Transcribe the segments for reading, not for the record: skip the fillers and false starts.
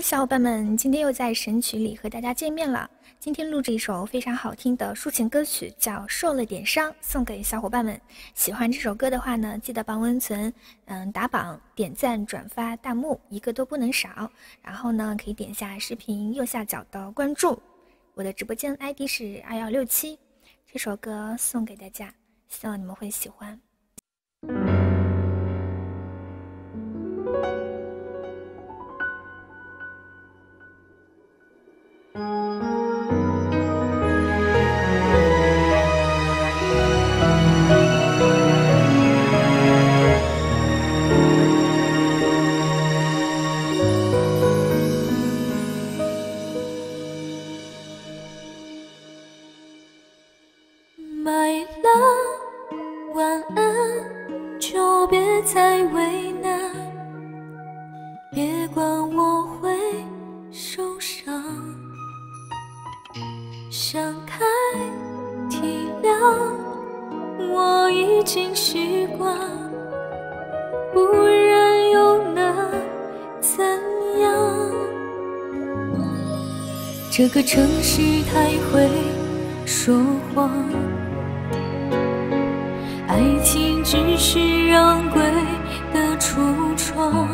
小伙伴们，今天又在神曲里和大家见面了。今天录制一首非常好听的抒情歌曲，叫《受了点伤》，送给小伙伴们。喜欢这首歌的话呢，记得帮温存，打榜、点赞、转发、弹幕，一个都不能少。然后呢，可以点下视频右下角的关注，我的直播间 ID 是2167。这首歌送给大家，希望你们会喜欢。 买了晚安，就别再为难，别管我会受伤，想开体谅，我已经习惯，不然又能怎样？这个城市太会说谎，爱情只是让鬼的橱窗，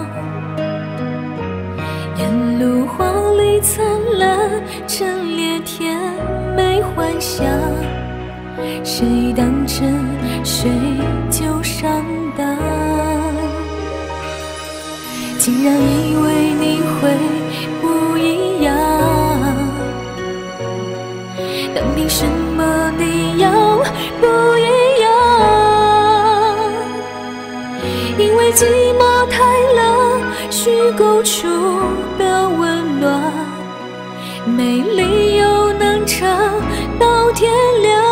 沿路华丽灿烂，陈列甜美幻想，谁当真谁就上当，竟然以为你会不一样，但凭什么你要不一样？因为寂寞太冷，虚构出的温暖，没理由能撑到天亮。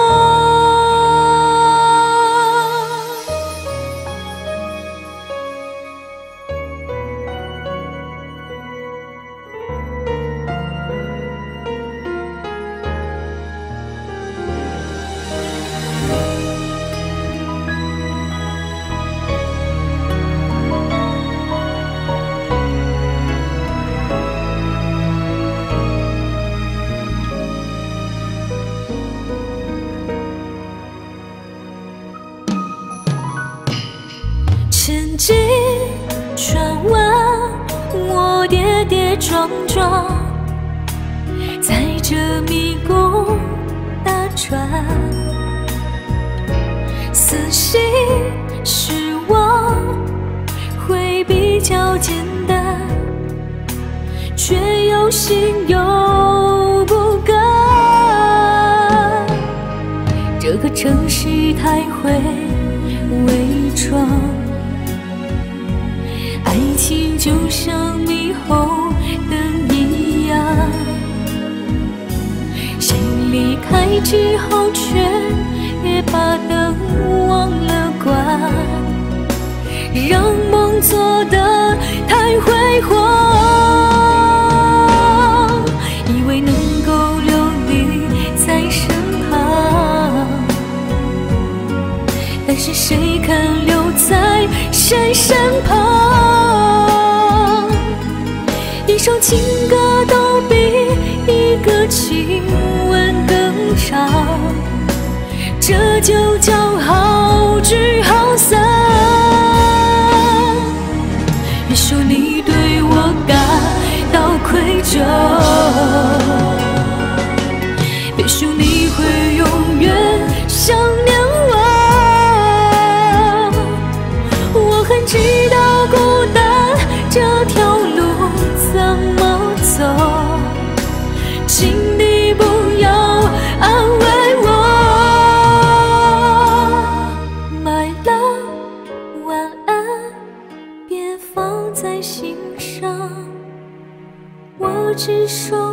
千机转弯，我跌跌撞撞，在这迷宫打转，死心失望会比较简单，却又心有不甘。这个城市太会伪装，爱情就像霓虹灯一样，谁离开之后却也把灯忘了关，让梦做得太辉煌，以为能够留你在身旁，但是谁肯留在谁身旁？一首情歌都比一个亲吻更长，这就叫好聚好散。别说你对我感到愧疚，别说你会永远想念我很知道孤单这条路怎么走，请你不要安慰我。买了晚安，别放在心上，我只说